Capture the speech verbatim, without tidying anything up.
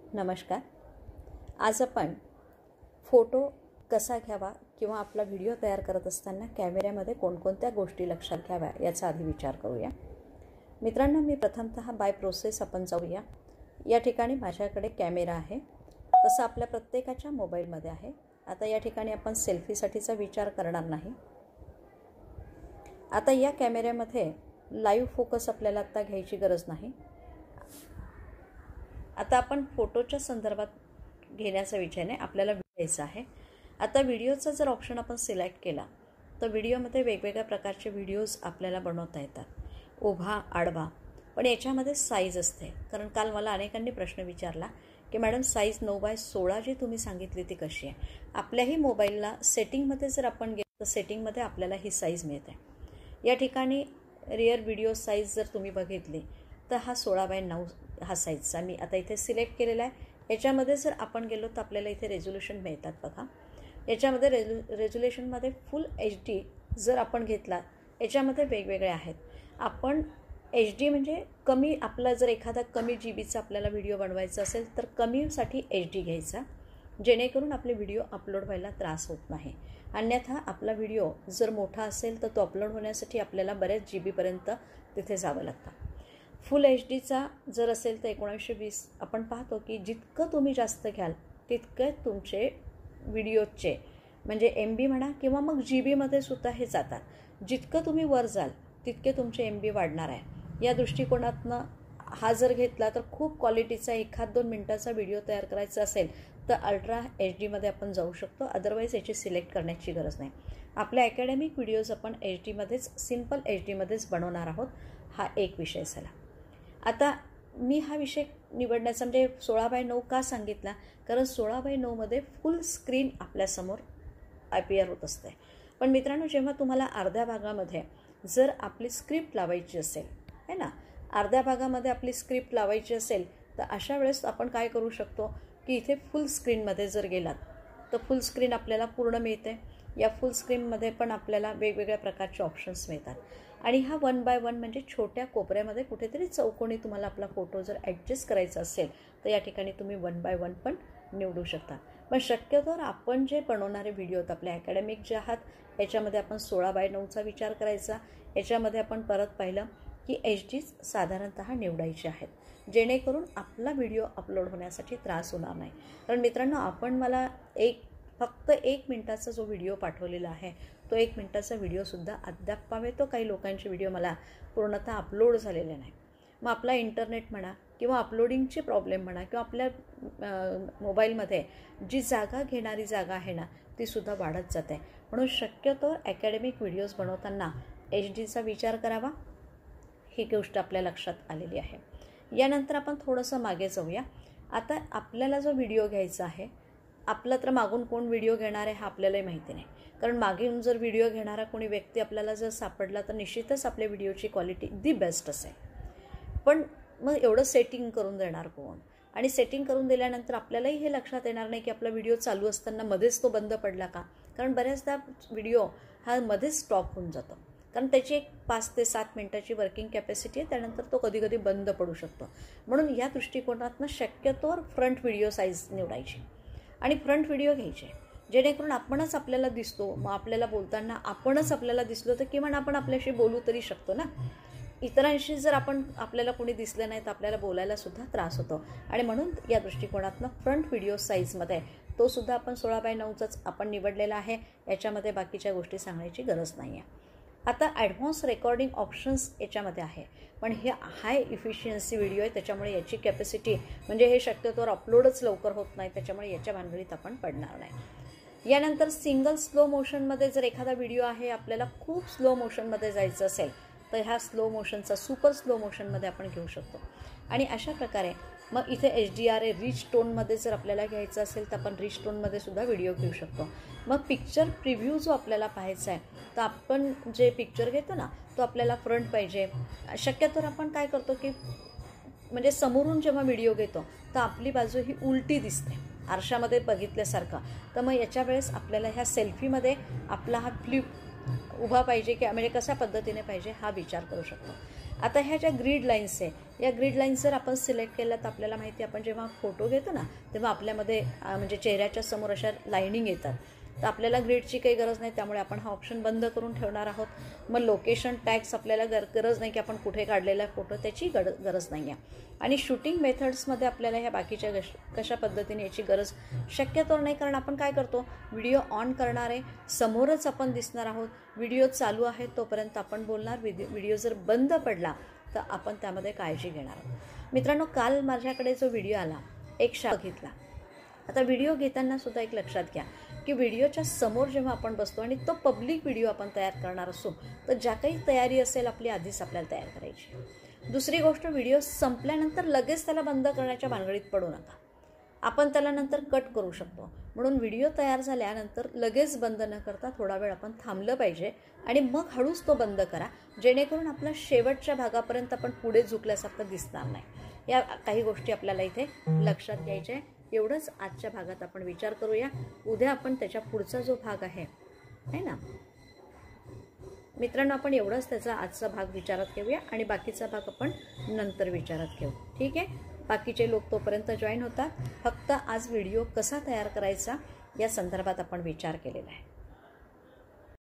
नमस्कार. आज आपण फोटो कसा घ्यावा किंवा आपला व्हिडिओ तयार करत असताना कॅमेऱ्यामध्ये कोणकोणत्या गोष्टी लक्षात घ्याव्या याचा आधी विचार करूया. मित्रांनो, मी प्रथमतः बाय प्रोसेस आपण जाऊया. या ठिकाणी माझ्याकडे कॅमेरा आहे, तसं आपल्या प्रत्येकाच्या मोबाईलमध्ये आहे. आता या ठिकाणी आपण सेल्फीसाठीचा विचार करणार नाही. आता या कॅमेऱ्यामध्ये लाईव्ह फोकस आपल्याला आता घ्यायची गरज नाही. आता आपण फोटोच्या संदर्भात घेण्याचा विचाराने आपल्याला घ्यायचा आहे. आता व्हिडिओचा जर ऑप्शन आपण सिलेक्ट केला तर व्हिडिओमध्ये वेगवेगळ्या प्रकारचे व्हिडिओज आपल्याला बनवता येतात, उभा आडवा. पण याच्यामध्ये साईज असते, कारण काल मला अनेकांनी प्रश्न विचारला की मॅडम साईज नऊ बाय सोळा जी तुम्ही सांगितली ती कशी आहे. आपल्याही मोबाईलला सेटिंगमध्ये जर आपण गेलो तर सेटिंगमध्ये आपल्याला ही साईज मिळते. या ठिकाणी रिअर व्हिडिओ साईज जर तुम्ही बघितली तर हा सोळा बाय नऊ हा साईजचा मी आता इथे सिलेक्ट केलेला आहे. याच्यामध्ये जर आपण गेलो तर आपल्याला इथे रेझोल्युशन मिळतात बघा. याच्यामध्ये रेझो रेझोल्युशनमध्ये फुल एच डी जर आपण घेतला, याच्यामध्ये वेगवेगळे आहेत. आपण एच डी म्हणजे कमी, आपला जर एखादा कमी जी बीचा आपल्याला व्हिडिओ बनवायचा असेल तर कमीसाठी एच डी घ्यायचा, जेणेकरून आपले व्हिडिओ अपलोड व्हायला त्रास होत नाही. अन्यथा आपला व्हिडिओ जर मोठा असेल तर तो अपलोड होण्यासाठी आपल्याला बऱ्याच जी बीपर्यंत तिथे जावं लागतं. फुल एच डीचा जर असेल तर एकोणीसशे वीस आपण पाहतो की जितकं तुम्ही जास्त घ्याल तितके तुमचे व्हिडिओचे म्हणजे एम बी म्हणा किंवा मग जी बीमध्ये सुद्धा हे जातात. जितकं तुम्ही वर जाल तितके तुमचे एम बी वाढणार आहे. या दृष्टिकोनातनं हा जर घेतला तर खूप क्वालिटीचा एखाद दोन मिनटाचा व्हिडिओ तयार करायचा असेल तर अल्ट्रा एच डीमध्ये आपण जाऊ शकतो. अदरवाईज याची सिलेक्ट करण्याची गरज नाही. आपल्या अकॅडमिक व्हिडिओज आपण एच डीमध्येच, सिम्पल एच डीमध्येच बनवणार आहोत. हा एक विषय झाला. आता मी हा विषय निवडण्याचा म्हणजे सोळा बाय नऊ का सांगितला, कारण सोळा बाय नऊमध्ये फुल स्क्रीन आपल्यासमोर अपियर होत असते. पण मित्रांनो, जेव्हा तुम्हाला अर्ध्या भागामध्ये जर आपली स्क्रिप्ट लावायची असेल है ना, अर्ध्या भागामध्ये आपली स्क्रिप्ट लावायची असेल तर अशा वेळेस आपण काय करू शकतो की इथे फुल स्क्रीनमध्ये जर गेलात तर फुल स्क्रीन आपल्याला पूर्ण मिळते. या फुल स्क्रीनमध्ये पण आपल्याला वेगवेगळ्या प्रकारचे ऑप्शन्स मिळतात. आणि हा वन बाय वन म्हणजे छोट्या कोपऱ्यामध्ये कुठेतरी चौकोनी तुम्हाला आपला फोटो जर ॲडजस्ट करायचा असेल तर या ठिकाणी तुम्ही वन बाय वन पण निवडू शकता. पण शक्यतोवर आपण जे बनवणारे व्हिडिओ आपल्या अकॅडमिक जे आहात याच्यामध्ये आपण सोळा बाय नऊचा विचार करायचा. याच्यामध्ये आपण परत पाहिलं की एच डीच साधारणतः निवडायचे आहेत, जेणेकरून आपला व्हिडिओ अपलोड होण्यासाठी त्रास होणार नाही. कारण मित्रांनो, आपण मला एक फक्त एक मिनटाचा जो व्हिडिओ पाठवलेला आहे तो एक मिनटाचा व्हिडिओसुद्धा अद्याप पावे तो काही लोकांचे व्हिडिओ मला पूर्णतः अपलोड झालेले नाही. मग आपला इंटरनेट म्हणा किंवा अपलोडिंगचे प्रॉब्लेम म्हणा किंवा आपल्या मोबाईलमध्ये जी जागा घेणारी जागा आहे ना तीसुद्धा वाढत जाते. म्हणून शक्यतो अकॅडमिक व्हिडिओज बनवताना एच डीचा विचार करावा. ही गोष्ट आपल्या लक्षात आलेली आहे. यानंतर आपण थोडंसं मागे जाऊया. आता आपल्याला जो व्हिडिओ घ्यायचा आहे, आपला तर मागून कोण व्हिडिओ घेणार आहे हा आपल्यालाही माहिती नाही. कारण मागून जर व्हिडिओ घेणारा कोणी व्यक्ती आपल्याला जर सापडला तर निश्चितच आपल्या व्हिडिओची क्वालिटी दी बेस्ट असेल. पण मग एवढं सेटिंग करून देणार कोण? आणि सेटिंग करून दिल्यानंतर आपल्यालाही हे लक्षात येणार नाही की आपला व्हिडिओ चालू असताना मध्येच तो बंद पडला का. कारण बऱ्याचदा व्हिडिओ हा मध्येच स्टॉप होऊन जातो, कारण त्याची एक पाच ते सात मिनटाची वर्किंग कॅपॅसिटी आहे. त्यानंतर तो कधी कधी बंद पडू शकतो. म्हणून या दृष्टिकोनातनं शक्यतोवर फ्रंट व्हिडिओ साईज निवडायची आणि फ्रंट व्हिडिओ घ्यायचे, जेणेकरून आपणच आपल्याला दिसतो. मग आपल्याला बोलताना आपणच आपल्याला दिसलो तर किमान आपण आपल्याशी बोलू तरी शकतो ना. इतरांशी जर आपण आपल्याला कोणी दिसलं नाही तर आपल्याला बोलायला सुद्धा त्रास होतो. आणि म्हणून या दृष्टिकोनातनं फ्रंट व्हिडिओ साईजमध्ये तो सुद्धा आपण सोळा बाय नऊचाच आपण निवडलेला आहे. याच्यामध्ये बाकीच्या गोष्टी सांगण्याची गरज नाही आहे. आता ॲडव्हान्स रेकॉर्डिंग ऑप्शन्स याच्यामध्ये आहे, पण हे हाय इफिशियन्सी व्हिडिओ आहे, त्याच्यामुळे याची कॅपॅसिटी म्हणजे हे शक्यतोवर अपलोडच लवकर होत नाही, त्याच्यामुळे याच्या भानगडीत आपण पडणार नाही. यानंतर सिंगल स्लो मोशनमध्ये जर एखादा व्हिडिओ आहे, आपल्याला खूप स्लो मोशनमध्ये जायचं असेल तर ह्या स्लो मोशनचा सुपर स्लो मोशनमध्ये आपण घेऊ शकतो. आणि अशा प्रकारे मग इथे H D R a rich टोनमध्ये जर आपल्याला घ्यायचं असेल तर आपण रिच टोनमध्ये सुद्धा व्हिडिओ घेऊ शकतो. मग पिक्चर प्रिव्ह्यू जो आपल्याला पाहायचा आहे तर आपण जे पिक्चर घेतो ना तो आपल्याला फ्रंट पाहिजे. शक्यतोवर आपण काय करतो की म्हणजे समोरून जेव्हा व्हिडिओ घेतो तर आपली बाजू ही उलटी दिसते आरशामध्ये बघितल्यासारखं. तर मग याच्या वेळेस आपल्याला ह्या सेल्फीमध्ये आपला हा फ्लिप उभा पाहिजे की म्हणजे कशा पद्धतीने पाहिजे हा विचार करू शकतो. आता ह्या ज्या ग्रीड लाईन्स आहे या ग्रीड लाईन्स जर आपण सिलेक्ट केल्या तर आपल्याला माहिती आहे आपण जेव्हा फोटो घेतो ना तेव्हा आपल्यामध्ये म्हणजे चेहऱ्याच्या समोर अशा लाईनिंग येतात. तर आपल्याला ग्रीडची काही गरज नाही, त्यामुळे आपण हा ऑप्शन बंद करून ठेवणार आहोत. मग लोकेशन टॅग्स आपल्याला गर गरज नाही की आपण कुठे काढलेला फोटो त्याची गर गरज नाही आहे. आणि शूटिंग मेथड्समध्ये आपल्याला ह्या बाकीच्या गश कशा पद्धतीने याची गरज शक्यतो नाही, कारण आपण काय करतो व्हिडिओ ऑन करणार आहे, समोरच आपण दिसणार आहोत, व्हिडिओ चालू आहे तोपर्यंत आपण बोलणार. व्हिडिओ जर बंद पडला तर आपण त्यामध्ये काळजी घेणार आहोत. मित्रांनो, काल माझ्याकडे जो व्हिडिओ आला एक शा बघितला. आता व्हिडिओ घेताना सुद्धा एक लक्षात घ्या की व्हिडिओच्या समोर जेव्हा आपण बसतो आणि तो पब्लिक व्हिडिओ आपण तयार करणार असो तर ज्या काही तयारी असेल आपली आधीच आपल्याला तयार करायची. दुसरी गोष्ट, व्हिडिओ संपल्यानंतर लगेच त्याला बंद करण्याच्या भानगडीत पडू नका. आपण त्याला नंतर कट करू शकतो. म्हणून व्हिडिओ तयार झाल्यानंतर लगेच बंद न करता थोडा वेळ आपण थांबलं पाहिजे आणि मग हळूच तो बंद करा, जेणेकरून आपल्या शेवटच्या भागापर्यंत आपण पुढे झुकल्यासारखं दिसणार नाही. या काही गोष्टी आपल्याला इथे लक्षात घ्यायच्या आहे. एवढंच आजच्या भागात आपण विचार करूया. उद्या आपण त्याच्या पुढचा जो भाग आहे है ना मित्रांनो, आपण एवढंच त्याचा आजचा भाग विचारात घेऊया आणि बाकीचा भाग आपण नंतर विचारात घेऊ. ठीक आहे, बाकीचे लोक तोपर्यंत जॉईन होतात. फक्त आज व्हिडिओ कसा तयार करायचा या संदर्भात आपण विचार केलेला आहे.